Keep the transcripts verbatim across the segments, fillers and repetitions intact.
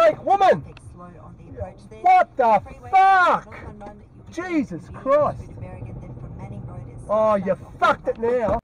Hey, woman! What the fuck? Jesus Christ! Oh, you fucked it now.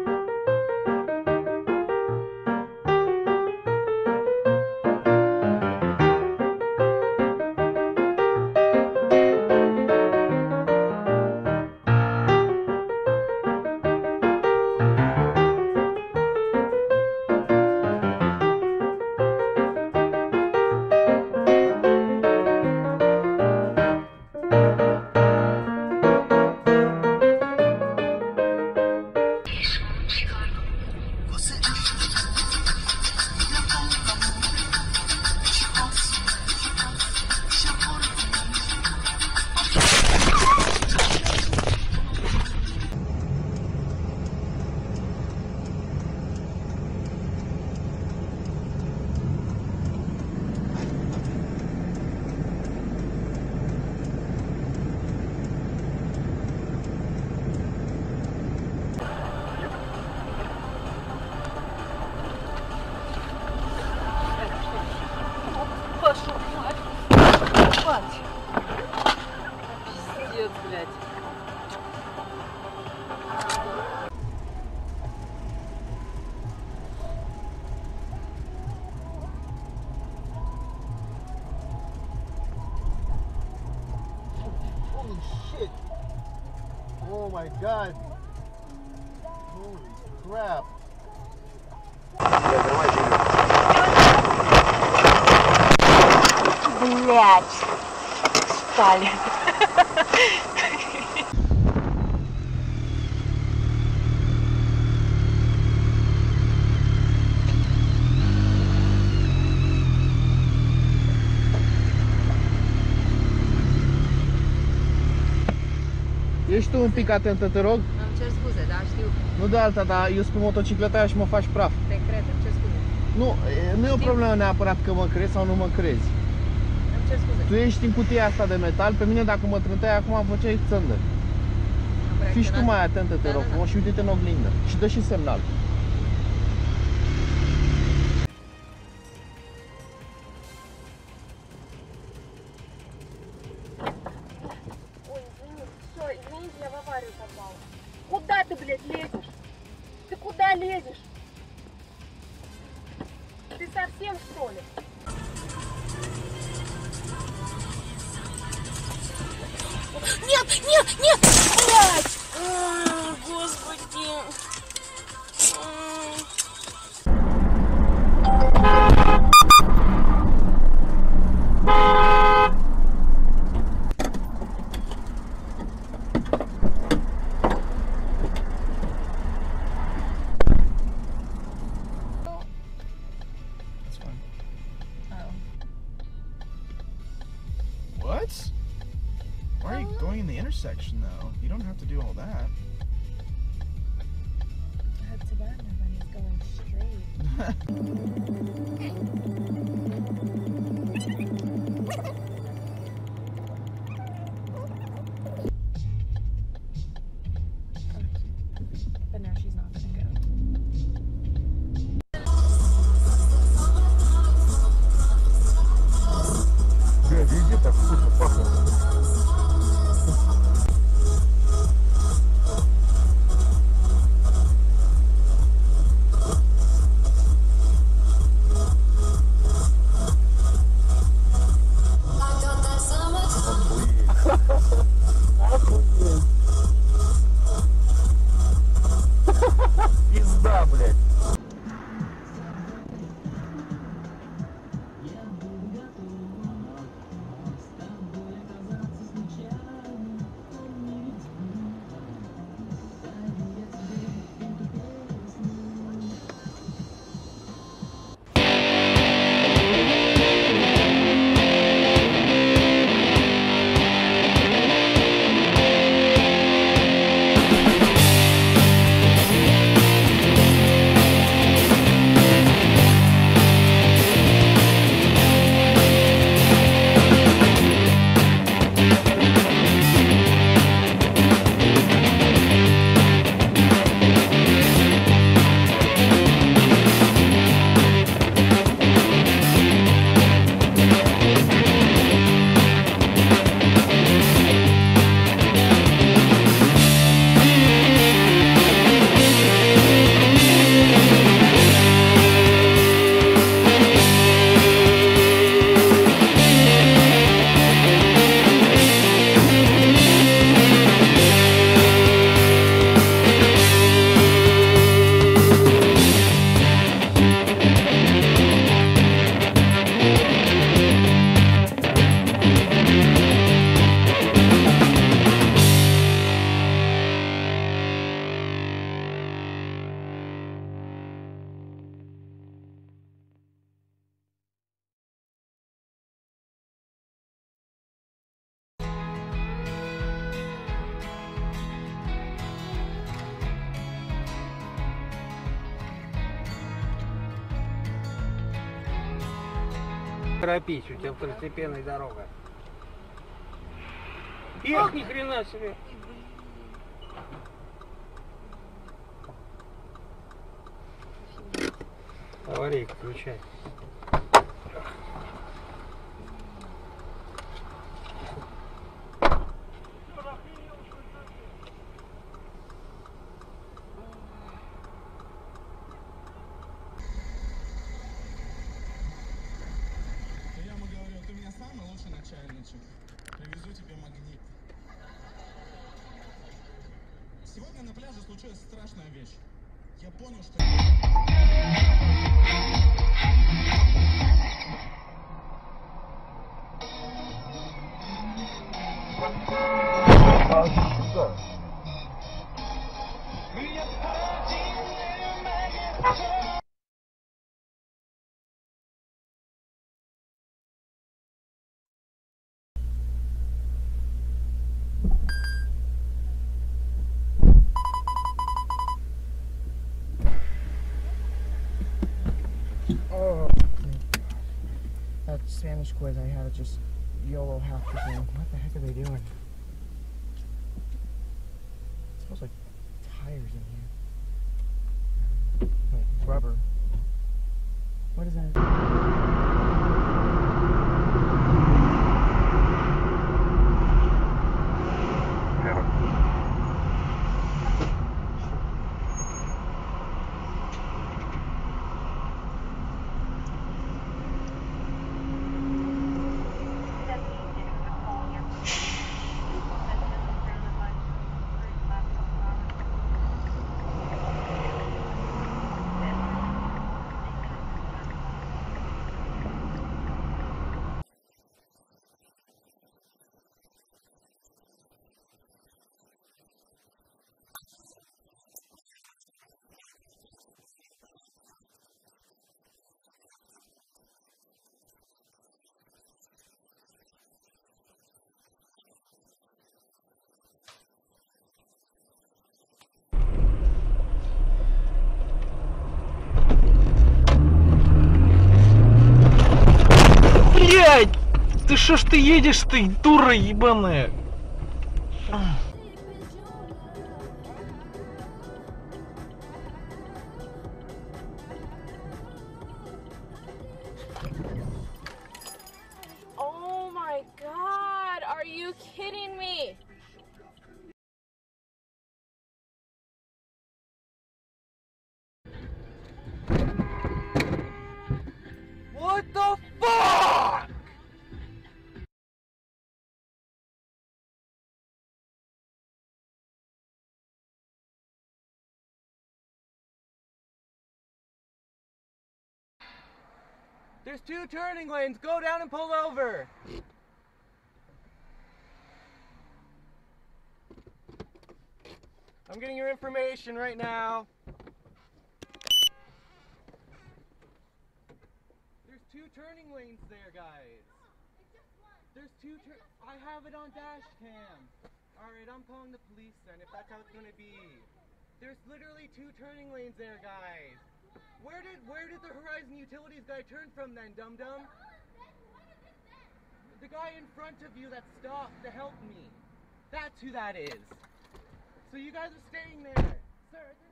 Пиздец, блядь. Holy shit! Oh my god! Holy crap! Блядь. Стали. Ești tu un pic atentă, te rog? Îmi cer scuze, da, știu. Nu de alta, dar eu sunt pe motocicleta aia și mă faci praf. Te cred, îmi cer scuze. Nu, nu e o problemă neapărat că mă crezi sau nu mă crezi. Îmi cer scuze. Tu ești în cutia asta de metal, pe mine dacă mă trânteai acum făceai țândă. Fii și tu mai atentă, te rog, frumos, și uite-te în oglindă. Și dă și semnal. Извините, я в аварию попала. Куда ты, блядь, лезешь? Ты куда лезешь? Ты совсем, что ли? Нет, нет, нет! Блядь! А, Господи! What? Why are you going in the intersection though? You don't have to do all that. That's too bad nobody's going straight. But now she's not gonna go. Везде так вкусно пахнет. Торопись, у тебя второстепенная дорога. Эх, ни хрена себе. Аварийку включай. Я ему говорю, ты у меня самый лучший начальничек. Привезу тебе магнит. Сегодня на пляже случилась страшная вещь. Я понял, что... Oh, that Spanish quiz I had to just YOLO half the thing. What the heck are they doing? It smells like tires in here. Like rubber. What is that? Блядь! Ты шо ж ты едешь, ты дура ебаная? Oh my god, are you kidding me? What the fuck? There's two turning lanes. Go down and pull over. I'm getting your information right now. There's two turning lanes there, guys. There's two tur- I have it on dash cam. Alright, I'm calling the police then, if that's how it's gonna be. There's literally two turning lanes there, guys. Where did where did the Horizon Utilities guy turn from then, dum-dum? The guy in front of you that stopped to help me. That's who that is. So you guys are staying there. Sir,